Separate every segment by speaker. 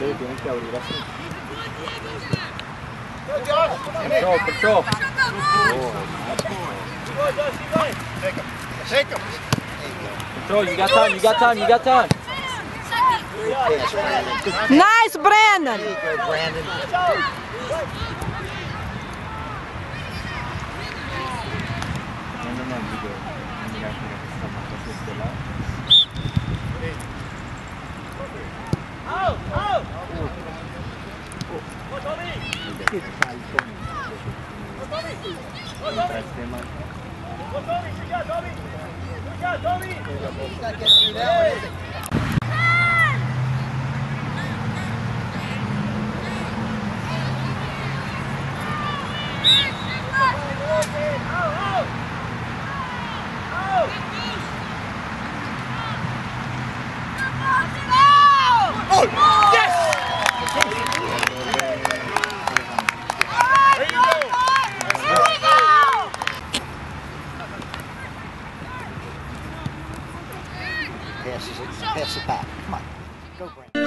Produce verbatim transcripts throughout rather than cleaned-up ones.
Speaker 1: Tienen que abrir así. Control, control.
Speaker 2: Take him.
Speaker 1: Control, you got time, you got time, you got time.
Speaker 3: Nice, Brandon.
Speaker 2: There you go, Brandon. Pass it back. Come on. Go, Brandon.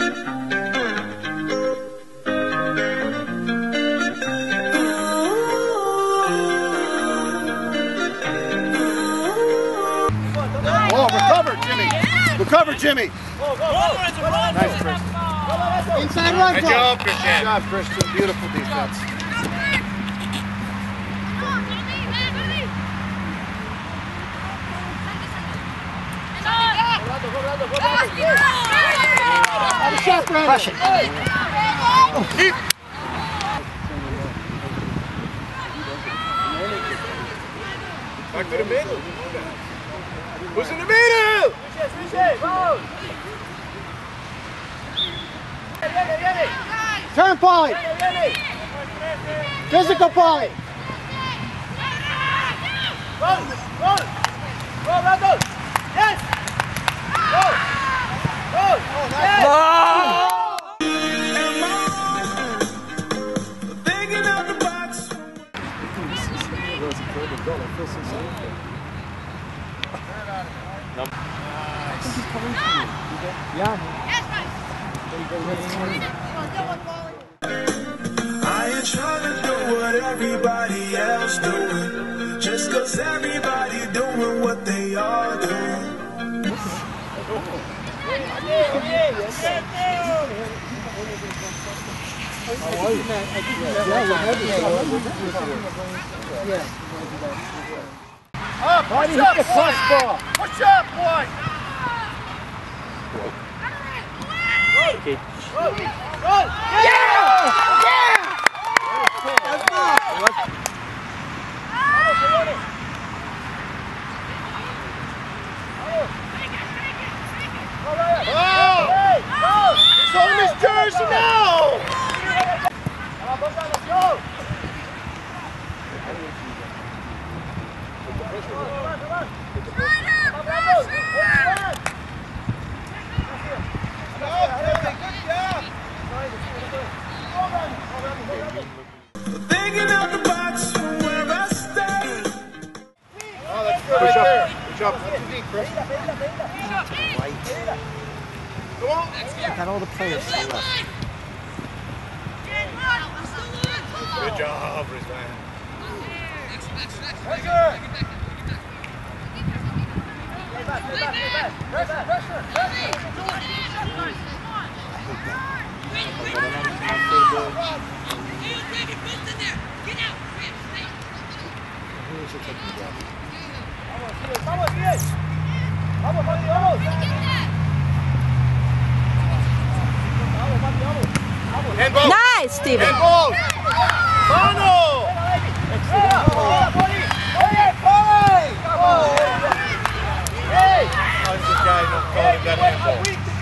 Speaker 2: Oh, recover, Jimmy. Recover, Jimmy. Nice, Christian. Inside run. Good job, Christian. Good job, Christian. Beautiful defense. Crush it. Keep. Back to the middle. Who's in the middle? Turn, Paulie. Physical, Paulie. Run, run. Go, Randall. Yes. Go. Go. Oh, nice.
Speaker 1: Oh! Yeah.
Speaker 4: I ain't trying to do what everybody else doing, just cause everybody doing what they are doing.
Speaker 2: Up, push up, boy. Push up, boy.
Speaker 1: Okay.
Speaker 2: Run, run. Yeah! Yeah! That's good. Oh! It's on his jersey now! Let's go!
Speaker 4: Thinking out the box from where I stay.
Speaker 2: Oh, that's good right there. Good job. Not too deep, Chris. Come on.
Speaker 5: Got all the players to the left.
Speaker 2: Good job, Rizwan.
Speaker 3: Nice, Steven.
Speaker 2: Handball! Final! How's this guy not calling that handball?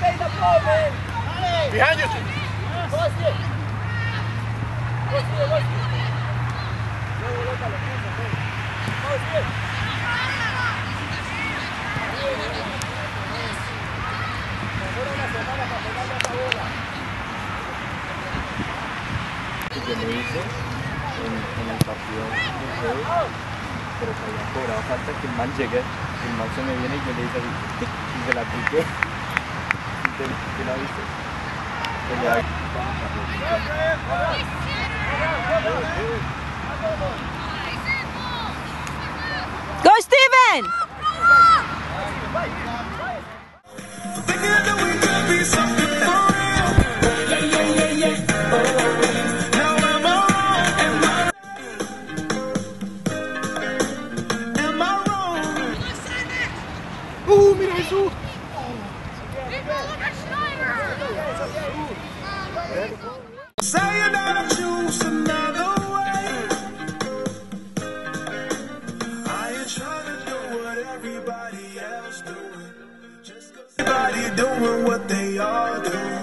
Speaker 2: Behind you!
Speaker 1: Yo me hice en, en el partido de jueves, pero que había cobrado falta que el man llegue, el man se me viene y yo le hice así, tic, y se la apliqué. ¿Te, te la viste?
Speaker 3: Go, Steven!
Speaker 2: Uh, mira Jesús.
Speaker 4: Saying that I choose another way. I ain't trying to do what everybody else doing. Just 'cause everybody doing what they are doing.